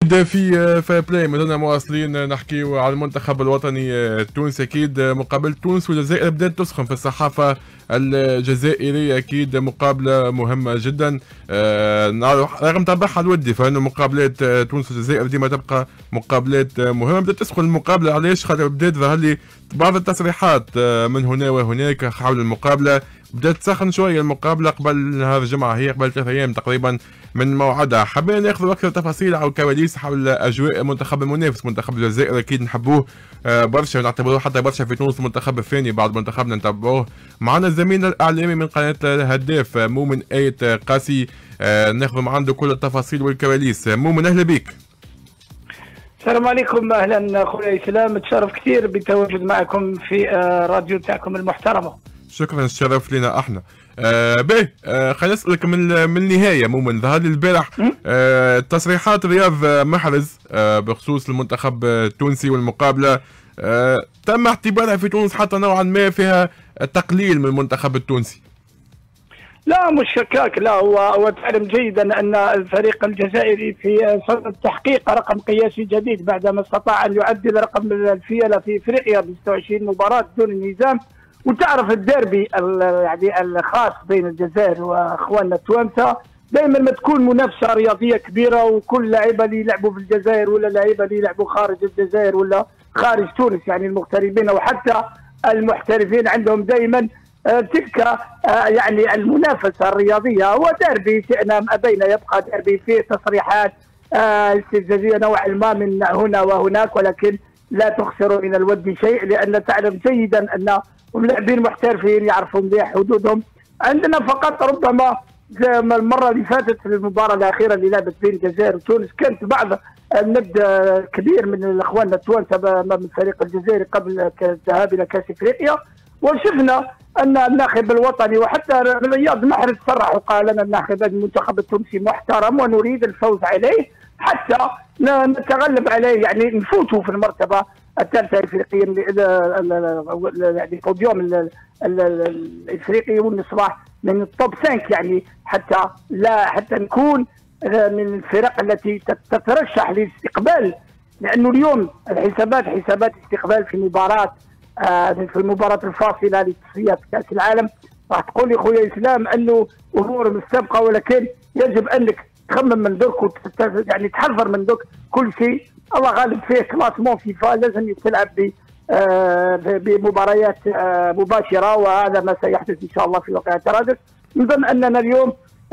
في فاير بلاي مازلنا مواصلين نحكيو على المنتخب الوطني التونسي. اكيد مقابلة تونس والجزائر بدات تسخن في الصحافة الجزائرية، اكيد مقابلة مهمة جدا رغم طابعها الودي، فانه مقابلات تونس والجزائر ديما تبقى مقابلات مهمة. بدات تسخن المقابلة، علاش؟ خاطر بدات ظهر لي بعض التصريحات من هنا وهناك حول المقابلة. بدات تسخن شوية المقابلة قبل نهار الجمعة، هي قبل 3 أيام تقريبا من موعدها. حابين ناخذ اكثر تفاصيل او كواليس حول اجواء المنتخب المنافس منتخب الجزائر. اكيد نحبوه برشا ونعتبروه حتى برشا في تونس المنتخب الثاني بعد منتخبنا نتبعوه. معنا زميلنا الاعلامي من قناه الهداف مؤمن آية قاسي، ناخذ من عنده كل التفاصيل والكواليس. مؤمن اهلا بك. السلام عليكم، اهلا خويا اسلام، تشرف كثير بالتواجد معكم في راديو تاعكم المحترمه. شكرا، الشرف لنا احنا. باهي خلينا نسألك من النهاية. مؤمن، ظهر لي البارح تصريحات رياض محرز بخصوص المنتخب التونسي والمقابلة، تم اعتبارها في تونس حتى نوعا ما فيها تقليل من المنتخب التونسي. لا مش شكاك، لا هو تعلم جيدا ان الفريق الجزائري في صدد تحقيق رقم قياسي جديد بعدما استطاع ان يعدل رقم الفيلة في افريقيا ب 26 مباراة دون النظام. وتعرف الديربي يعني الخاص بين الجزائر واخواننا التوانسه دائما ما تكون منافسه رياضيه كبيره، وكل لاعيبه اللي يلعبوا في الجزائر ولا لاعيبه اللي يلعبوا خارج الجزائر ولا خارج تونس، يعني المغتربين وحتى المحترفين عندهم دائما تلك يعني المنافسه الرياضيه. هو ديربي شئنا ام ابينا يبقى ديربي، فيه تصريحات استفزازيه نوعا ما من هنا وهناك، ولكن لا تخسر من الود شيء، لان تعلم جيدا ان ولاعبين محترفين يعرفوا مليح حدودهم. عندنا فقط ربما المره اللي فاتت في المباراه الاخيره اللي لعبت بين الجزائر وتونس كانت بعض الند كبير من اخواننا التوانسه امام الفريق الجزائري قبل الذهاب الى كاس افريقيا، وشفنا ان الناخب الوطني وحتى رياض محرز صرح وقال ان الناخب المنتخب التونسي محترم ونريد الفوز عليه حتى نتغلب عليه، يعني نفوتوا في المرتبه الثالثه افريقيا، يعني البوديوم الافريقي ونصبح من التوب 5، يعني حتى نكون من الفرق التي تترشح للاستقبال، لانه اليوم الحسابات حسابات استقبال في المباراه الفاصله لتصفيات كاس العالم. راح تقول لي خويا اسلام انه امور مستبقه، ولكن يجب انك تخمم من دوك يعني تحضر من دوك كل شيء. الله غالب فيه كلاسمون فيفا لازم تلعب بمباريات مباشره، وهذا ما سيحدث ان شاء الله في واقع الترادف. نظن اننا اليوم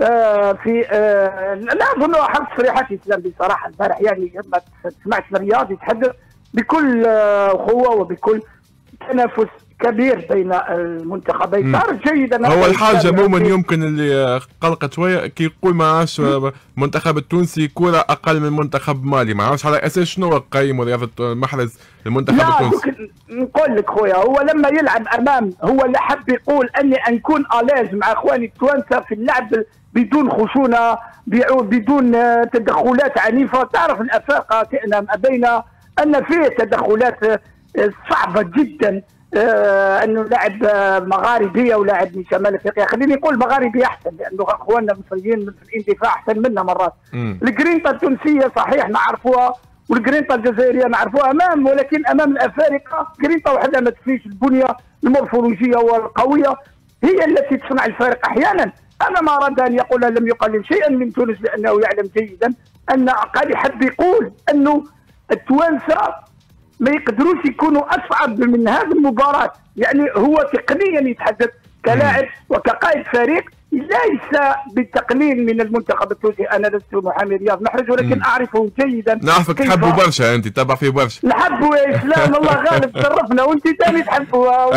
في لا اظن احد تصريحات اسلام بصراحه البارح، يعني لما سمعت الرياض يتحدث بكل قوه وبكل تنافس كبير بين المنتخبين. تعرف جيدا هو الحاجه مؤمن يمكن اللي قلقت شويه كي يقول ما عادش المنتخب التونسي كره اقل من منتخب مالي، ما عادش على اساس شنو قيم رياضه محرز المنتخب التونسي. لا نقول لك خويا، هو لما يلعب امام هو اللي حب يقول اني نكون الاز مع اخواني التوانسه في اللعب بدون خشونه بدون تدخلات عنيفه. تعرف الافاقه شئنا ام ابينا ان فيه تدخلات صعبه جدا، انه لاعب مغاربي او لاعب من شمال افريقيا، خليني نقول مغاربي احسن لانه اخواننا المصريين في الاندفاع احسن منا مرات. الجرينتا التونسيه صحيح نعرفوها والجرينتا الجزائريه نعرفوها ولكن امام الافارقه جرينتا وحدها ما تكفيش. البنيه المورفولوجيه والقويه هي التي تصنع الفارق احيانا. انا ما اراد ان يقول لم يقلل شيئا من تونس، لانه يعلم جيدا ان قد يحب يقول انه التوانسه ما يقدروش يكونوا اصعب من هذه المباراه، يعني هو تقنيا يتحدث كلاعب وكقائد فريق ليس بالتقليل من المنتخب التونسي. انا لست محامي رياض محرز ولكن اعرفه جيدا. نعرفك تحبه برشا، انت تتابع فيه برشا. نحبه يا اسلام، الله غالب تشرفنا، وانت ثاني تحبه.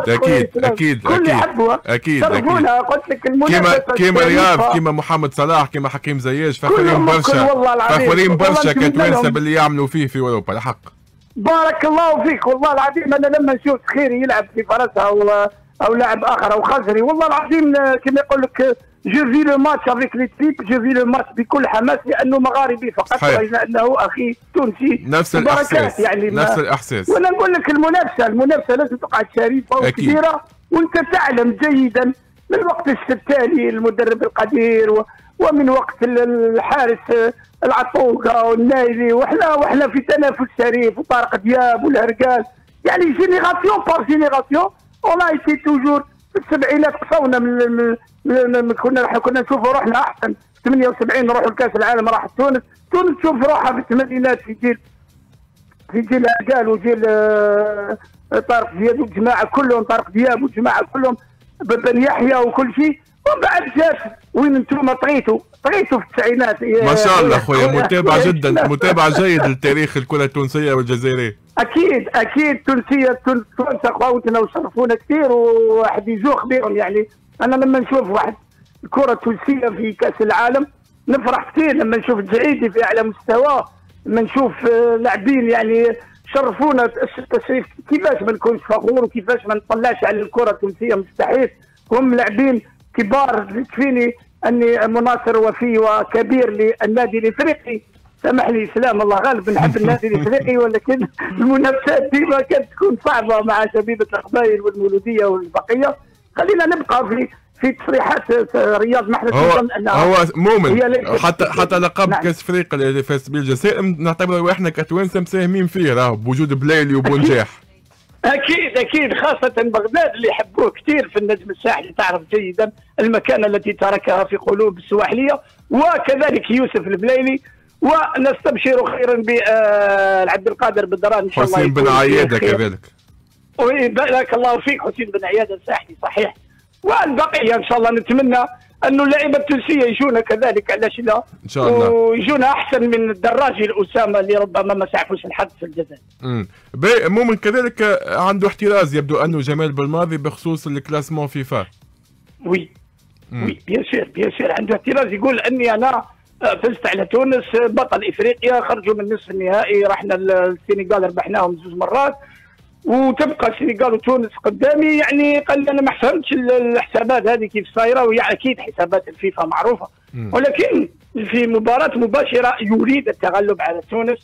اكيد كل يحبوها اكيد شرفونا. قلت لك المنافسه كيما رياض كيما محمد صلاح كيما حكيم زياش فخورين برشا كتوانسه باللي يعملوا فيه في اوروبا. الحق بارك الله فيك، والله العظيم انا لما نشوف خيري يلعب في فرنسا او لاعب اخر او خزري، والله العظيم كما يقول لك جو في لو ماتش افيك ليكيب، جو في لو ماتش بكل حماس لانه مغاربي فقط انه اخي تونسي. نفس الاحساس يعني نفس الاحساس. وانا نقول لك المنافسه لازم تقعد شريفه وكبيره، وانت تعلم جيدا من وقت الشتاني المدرب القدير ومن وقت الحارس العطوقه والنايلي، وحنا في تنافس شريف، وطارق دياب والهرقال، يعني جينيراسيون بار جينيراسيون. اون ايتي توجور في السبعينات قصونا كنا نشوفوا روحنا احسن. 78 نروحوا لكاس العالم، راح تونس تشوف روحها في الثمانينات في جيل هرقال وجيل طارق دياب والجماعه كلهم، طارق دياب والجماعه كلهم، بن يحيى وكل شيء. ومن بعد جات وين انتم طغيتوا في التسعينات. ما شاء الله خويا، متابع جدا، متابع جيد للتاريخ الكره التونسيه والجزائريه. اكيد تونس اخواتنا وشرفونا كثير، وواحد يزوق بهم. يعني انا لما نشوف واحد الكره التونسيه في كاس العالم نفرح كثير، لما نشوف الجعيدي في اعلى مستوى، لما نشوف لاعبين يعني شرفونا التشريف. كيفاش ما نكونش فخور وكيفاش ما نطلعش على الكره التونسيه؟ مستحيل. هم لاعبين كبار. يكفيني اني مناصر وفي وكبير للنادي الافريقي، سامحني سلام الله غالب، نحب النادي الافريقي، ولكن المنافسات ديما كانت تكون صعبه مع شبيبه القبائل والمولوديه والبقيه. خلينا نبقى في تصريحات رياض محرز. هو مؤمن حتى لقب نعم. كاس افريقيا اللي فاز به الجزائر نعتبره احنا كتوانسه مساهمين فيه، راهو بوجود بلايلي وبونجاح. اكيد خاصه بغداد اللي يحبوه كثير في النجم الساحلي، تعرف جيدا المكانه التي تركها في قلوب السواحليه، وكذلك يوسف البلايلي. ونستبشر خيرا بعبد القادر بدران ان شاء الله. حسين بن عياده كذلك. بارك الله فيك. حسين بن عياده الساحلي صحيح. والبقيه ان شاء الله نتمنى انه اللعيبه التونسيه يجونا كذلك، علاش لا؟ ان شاء الله. ويجونا احسن من الدراجي الاسامه اللي ربما ما سعفوش الحظ في الجزائر. مؤمن كذلك عنده احتراز يبدو انه جمال بالماضي بخصوص الكلاسمون فيفا. وي بيان سور عنده احتراز، يقول اني انا فزت على تونس بطل افريقيا، خرجوا من نصف النهائي، رحنا السنغال ربحناهم 2 مرات، وتبقى السنغال وتونس قدامي. يعني قال انا ما فهمتش الحسابات هذه كيف صايره، وهي اكيد حسابات الفيفا معروفه، ولكن في مباراه مباشره يريد التغلب على تونس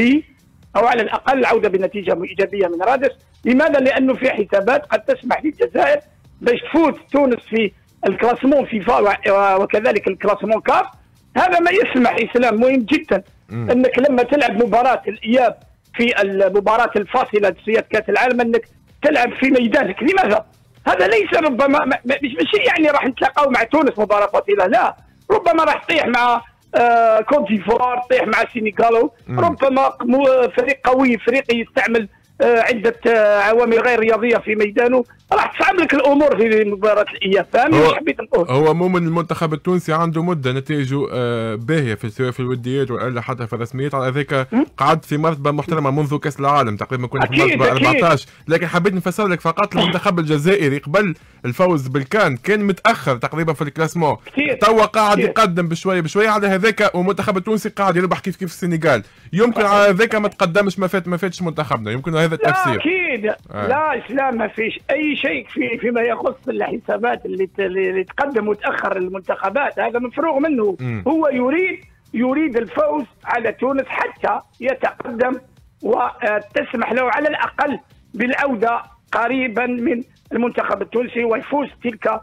او على الاقل العوده بنتيجه ايجابيه من رادس. لماذا؟ لانه في حسابات قد تسمح للجزائر باش تفوت تونس في الكلاسمون فيفا وكذلك الكلاسمون كاف. هذا ما يسمح اسلام مهم جدا انك لما تلعب مباراه الاياب في المباراه الفاصله تصفيات كاس العالم انك تلعب في ميدانك. لماذا؟ هذا ليس ربما مش يعني راح نتلاقاو مع تونس مباراه فاصله، لا، ربما راح تطيح مع كوت ديفوار، تطيح مع السنغال، ربما فريق قوي افريقي يستعمل عده عوامل غير رياضيه في ميدانه، راح تصعب لك الامور في مباراه الاياب. فاهمني حبيت نقول؟ هو مؤمن المنتخب التونسي عنده مده نتائجه باهيه سواء في الوديات ولا حتى في الرسميات، على ذاك قعد في مرتبه محترمه منذ كاس العالم تقريبا، كنا في مرتبه 14. لكن حبيت نفسر لك فقط المنتخب الجزائري قبل الفوز بالكان كان متاخر تقريبا في الكلاسمون، توا قاعد يقدم بشويه بشويه على هذاك، والمنتخب التونسي قاعد يربح كيف السنغال. يمكن على ذاك ما تقدمش، ما فاتش منتخبنا، يمكن هذا التفسير. اكيد لا اسلام ما فيش اي شيء فيما يخص الحسابات اللي تقدم متاخر المنتخبات، هذا مفروغ منه. هو يريد الفوز على تونس حتى يتقدم وتسمح له على الاقل بالعوده قريبا من المنتخب التونسي ويفوز تلك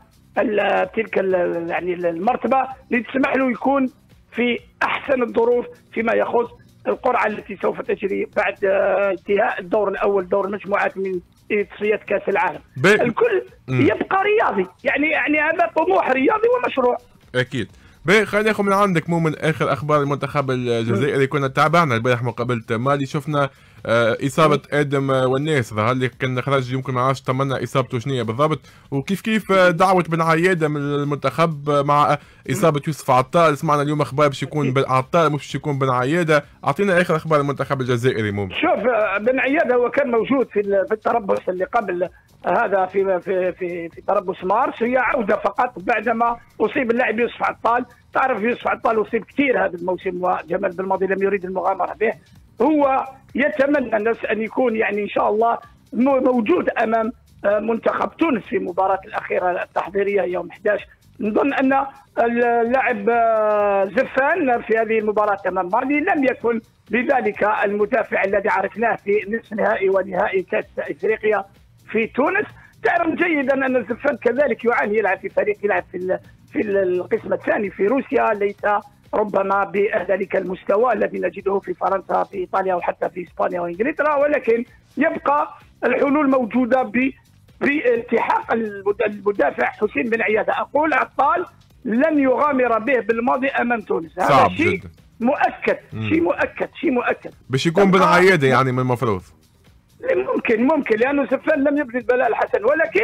يعني المرتبه اللي تسمح له يكون في احسن الظروف فيما يخص القرعه التي سوف تجري بعد انتهاء الدور الاول، دور المجموعات من تصفيات كاس العالم. الكل يبقى رياضي، يعني هذا طموح رياضي ومشروع. اكيد. خلينا ناخذ من عندك مؤمن اخر اخبار المنتخب الجزائري. كنا تابعنا البارح مقابله مالي، شفنا اصابه ادم والناس، ظهر لي كان خرج، يمكن ما عرفتش طمنا اصابته شنو بالضبط، وكيف دعوه بن عياده من المنتخب مع اصابه يوسف عطال. سمعنا اليوم اخبار باش يكون عطال مش باش يكون بن عياده. اعطينا اخر اخبار المنتخب الجزائري مؤمن. شوف بن عياده هو كان موجود في التربص اللي قبل هذا في تربص مارس، هي عوده فقط بعدما اصيب اللاعب يوسف عطال. تعرف يوسف عطال اصيب كثير هذا الموسم، وجمال بالماضي لم يريد المغامره به. هو يتمنى الناس ان يكون يعني ان شاء الله موجود امام منتخب تونس في المباراه الاخيره التحضيريه يوم 11. نظن ان اللاعب زفان في هذه المباراه امام مالي لم يكن بذلك المدافع الذي عرفناه في نصف نهائي ونهائي كاس افريقيا في تونس. تعلم جيدا ان زفان كذلك يعاني، يلعب في فريق يلعب في القسم الثاني في روسيا ليس ربما بذلك المستوى الذي نجده في فرنسا في ايطاليا وحتى في اسبانيا وانجلترا، ولكن يبقى الحلول موجوده بالتحاق المدافع حسين بن عياده. اقول عطال لن يغامر به بالماضي امام تونس، هذا شيء مؤكد. شيء مؤكد باش يكون بن عياده يعني من المفروض. ممكن لانه سفان لم يبذل بلاء الحسن، ولكن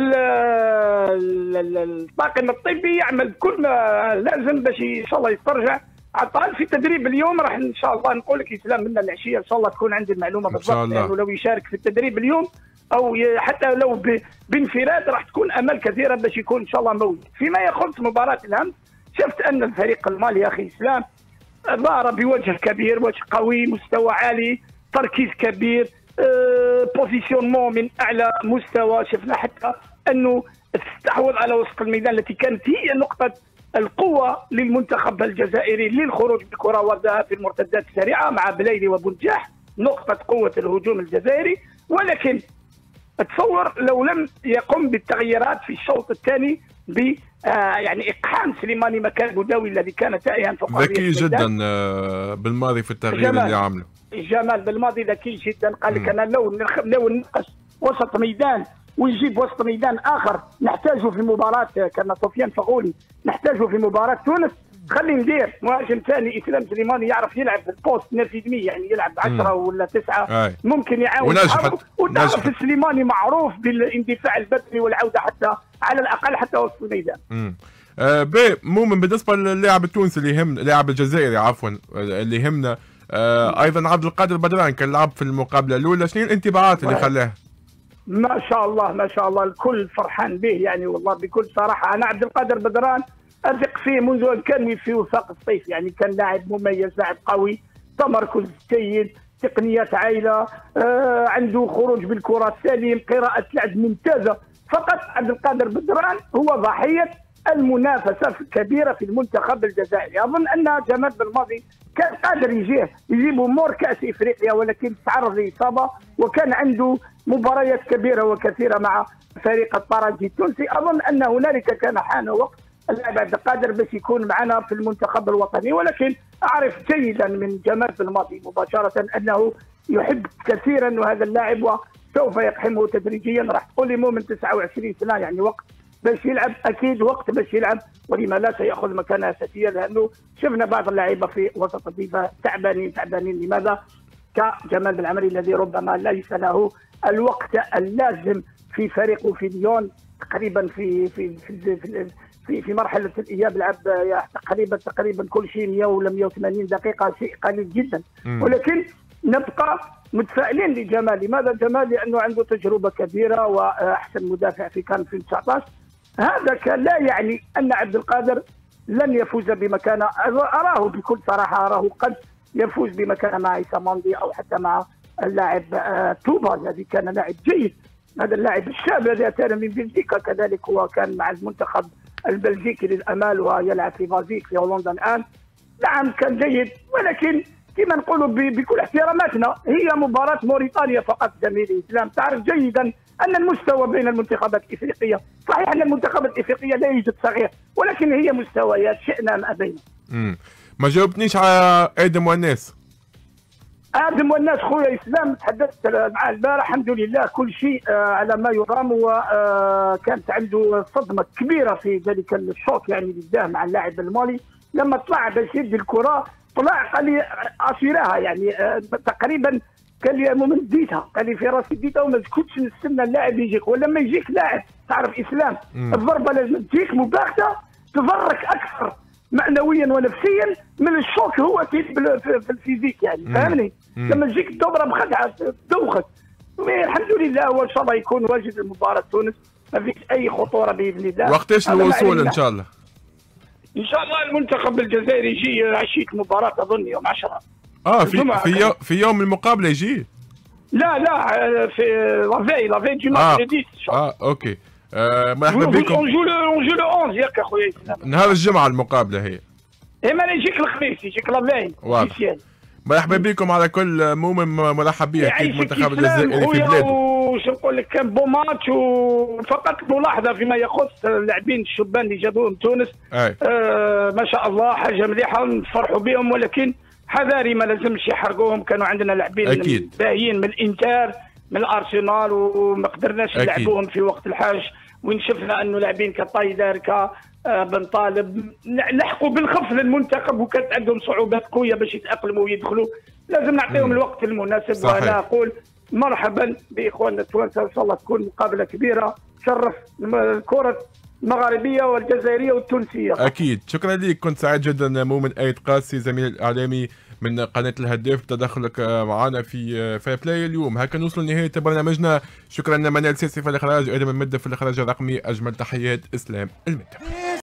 الطاقم الطبي يعمل بكل ما لازم باش ان شاء الله يسترجع عطال في التدريب اليوم. راح ان شاء الله نقول لك يسلم منا العشيه ان شاء الله تكون عندي المعلومه بالضبط، لانه لو يشارك في التدريب اليوم او حتى لو بانفراد راح تكون امل كثيره باش يكون ان شاء الله موجود. فيما يخص مباراه الامس شفت ان الفريق المالي اخي اسلام ظهر بوجه كبير، وجه قوي، مستوى عالي، تركيز كبير، بوزيشنمون من اعلى مستوى. شفنا حتى انه استحوذ على وسط الميدان التي كانت هي نقطه القوه للمنتخب الجزائري للخروج بكره وردها في المرتدات السريعه مع بليلي وبنجاح، نقطه قوه الهجوم الجزائري. ولكن اتصور لو لم يقم بالتغييرات في الشوط الثاني ب يعني اقحام سليماني مكان بوداوي الذي كان تائها فوق ذكي جدا بالماضي في التغيير اللي عمله. جمال بالماضي ذكي جدا، قال لك انا لو ننقص وسط ميدان ويجيب وسط ميدان اخر نحتاجه في مباراه، كان سفيان فغولي نحتاجه في مباراه تونس، خلي ندير مهاجم ثاني اسلام سليماني يعرف يلعب في البوست نافذمي، يعني يلعب 10 ولا 9 ممكن يعاون. وتعرف السليماني معروف بالاندفاع البدني والعوده حتى على الاقل حتى وسط الميدان. مؤمن بالنسبه للاعب التونسي اللي يهم اللاعب الجزائري عفوا اللي يهمنا ايضا عبد القادر بدران كان لعب في المقابله الاولى، شنو الانطباعات اللي خلاها؟ ما شاء الله الكل فرحان به يعني، والله بكل صراحه انا عبد القادر بدران اثق فيه منذ ان كان في وفاق الصيف، يعني كان لاعب مميز، لاعب قوي، تمركز جيد، تقنيات عائله، عنده خروج بالكره سليم، قراءه لعب ممتازه. فقط عبد القادر بدران هو ضحيه المنافسه الكبيره في المنتخب الجزائري. اظن ان جمال بالماضي كان قادر يجيب امور كاس افريقيا، ولكن تعرض لاصابه وكان عنده مباريات كبيره وكثيره مع فريق الطرنجي التونسي. اظن ان هنالك كان حان وقت اللاعب عبد القادر باش يكون معنا في المنتخب الوطني، ولكن اعرف جيدا من جمال بالماضي مباشره انه يحب كثيرا هذا اللاعب وسوف يقحمه تدريجيا. راح تقول لي مو من 29 سنه يعني وقت باش يلعب، اكيد وقت باش يلعب، ولما لا سياخذ مكانه اساسيه، لانه شفنا بعض اللاعبين في وسط الدفاع تعبانين. لماذا؟ كجمال بالعمري الذي ربما ليس له الوقت اللازم في فريقه في ليون، تقريبا في مرحله الاياب لعب تقريبا كل شيء 100 ولا 180 دقيقه، شيء قليل جدا. ولكن نبقى متفائلين لجمال. لماذا جمال؟ لانه عنده تجربه كبيره واحسن مدافع في كان في 19. هذا لا يعني ان عبد القادر لن يفوز بمكانه، اراه بكل صراحه قد يفوز بمكانه مع عيسى ماندي او حتى مع اللاعب توبا الذي كان لاعب جيد. هذا اللاعب الشاب الذي اتانا من بلجيكا كذلك هو كان مع المنتخب البلجيكي للامال ويلعب في فازيك في هولندا الان. نعم كان جيد، ولكن كما نقولوا بكل احتراماتنا هي مباراه موريتانيا فقط. جميل اسلام تعرف جيدا ان المستوى بين المنتخبات الافريقيه، صحيح ان المنتخبات الافريقيه لا يوجد صغير، ولكن هي مستويات شئنا ام ابينا. ما جاوبتنيش على ادم والناس. ادم والناس خويا اسلام تحدثت معه البارح، الحمد لله كل شيء على ما يرام، وكانت عنده صدمه كبيره في ذلك الشوط يعني اللي داه مع اللاعب المالي. لما طلع باش يدي الكره طلع قال لي اشيراها يعني تقريبا، قال لي مؤمن ديتها، قال لي في راسي ديتها وما كنتش نستنى اللاعب يجيك. ولما يجيك لاعب تعرف اسلام الضربه لازم تجيك مباغته تضرك اكثر معنويا ونفسيا من الشوك هو في الفيزيك يعني، فهمني؟ لما تجيك الدوره بخدعه تدوخك. الحمد لله هو ان شاء الله يكون واجد المباراه تونس، ما فيش اي خطوره باذن الله. وقتاش الوصول ان شاء الله؟ ان شاء الله المنتخب الجزائري يجي عشيه المباراه اظن يوم 10. في يوم المقابله يجي؟ لا في لافي دي ماتش 10. اوكي. مرحبا بكم. اون جو لو 11 ياك اخويا. نهار الجمعه المقابله هي. ما يجيك الخميس، يجيك لافي. مرحبا بكم على كل مؤمن، مرحب بيه اكيد منتخب الجزائري في بلاده. وش نقول لك كان بو ماتش. وفقط ملاحظه فيما يخص اللاعبين الشبان اللي جابوهم تونس، ما شاء الله حاجه مليحه نفرحوا بهم، ولكن حذاري ما لازمش يحرقوهم. كانوا عندنا لاعبين باهيين من الانتر من الارسنال وما قدرناش نلعبوهم في وقت الحاج، وين شفنا انه لاعبين كطايدر بن طالب لحقوا بالخف للمنتخب وكانت عندهم صعوبات قويه باش يتاقلموا ويدخلوا. لازم نعطيهم الوقت المناسب. صحيح. وانا اقول مرحبا باخواننا التوانسه، ان شاء الله تكون مقابله كبيره تشرف الكره المغاربيه والجزائريه والتونسيه. اكيد. شكرا لك، كنت سعيد جدا مؤمن ايد قاسي زميل الاعلامي من قناه الهداف بتدخلك معنا في فاير بلاي اليوم. هكا نوصل لنهايه برنامجنا. شكرا منال سيسي في الاخراج، ادم المده في الاخراج الرقمي. اجمل تحيات اسلام المده.